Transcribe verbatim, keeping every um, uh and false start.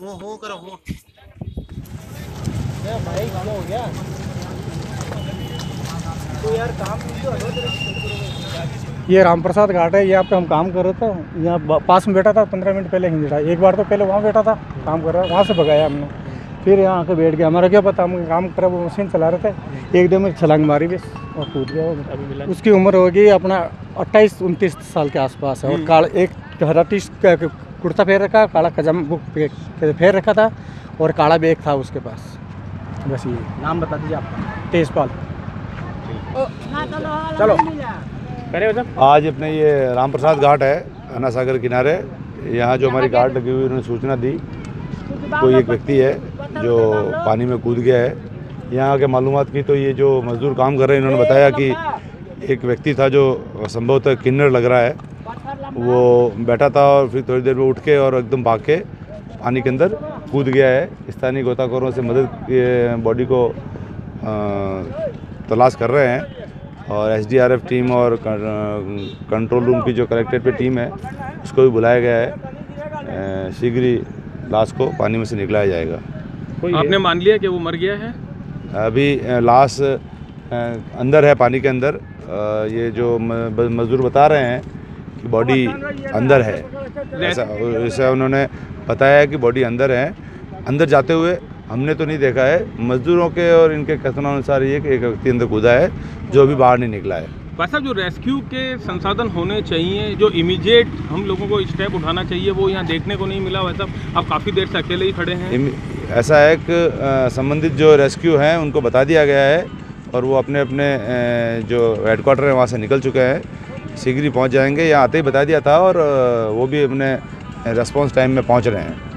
हो हो करो हो। भाई काम हो गया तो यार काम ये रामप्रसाद घाट है, यहाँ पे हम काम कर रहे थे। यहाँ पास में बैठा था, पंद्रह मिनट पहले हिंदड़ा एक बार तो पहले वहाँ बैठा था काम कर रहा, वहाँ से भगाया हमने। फिर यहाँ आके बैठ गया, हमारा क्या पता, हम काम कर वो मशीन चला रहे थे, एकदम में छलांग मारी बस और कूद गया। उसकी उम्र होगी अपना अट्ठाईस उनतीस साल के आसपास है। और काल एक हरा टी कुर्ता पहन रखा, काला कजाम पहन रखा था और काला बैग था उसके पास। बस ये नाम बता दीजिए आपका। तेजपाल। चलो आज अपने ये रामप्रसाद घाट है, अन्ना सागर किनारे। यहाँ जो हमारी गार्ड लगी हुई, उन्होंने सूचना दी कोई एक व्यक्ति है जो पानी में कूद गया है। यहाँ के मालूमात की तो ये जो मजदूर काम कर रहे हैं, इन्होंने बताया कि एक व्यक्ति था जो संभवतः किन्नर लग रहा है, वो बैठा था और फिर थोड़ी देर में उठ के और एकदम भाग के पानी के अंदर कूद गया है। स्थानीय गोताखोरों से मदद बॉडी को आ, तलाश कर रहे हैं और एसडीआरएफ टीम और कंट्रोल रूम की जो कलेक्ट्रेट पे टीम है उसको भी बुलाया गया है। शीघ्र ही लाश को पानी में से निकलाया जाएगा। आपने मान लिया कि वो मर गया है? अभी लाश अंदर है, पानी के अंदर। ये जो मजदूर बता रहे हैं कि बॉडी अंदर है, ऐसा ऐसा उन्होंने बताया कि बॉडी अंदर है। अंदर जाते हुए हमने तो नहीं देखा है, मजदूरों के और इनके कथनानुसार ये कि एक व्यक्ति अंदर कूदा है जो अभी बाहर नहीं निकला है। भाई साहब, जो रेस्क्यू के संसाधन होने चाहिए, जो इमीडिएट हम लोगों को स्टेप उठाना चाहिए, वो यहाँ देखने को नहीं मिला। वैसा आप काफ़ी देर से अकेले ही खड़े हैं। ऐसा है कि संबंधित जो रेस्क्यू हैं उनको बता दिया गया है और वो अपने अपने जो हेडक्वार्टर है वहाँ से निकल चुके हैं। शीघ्र ही पहुँच जाएंगे। यहाँ आते ही बता दिया था और वो भी अपने रेस्पॉन्स टाइम में पहुँच रहे हैं।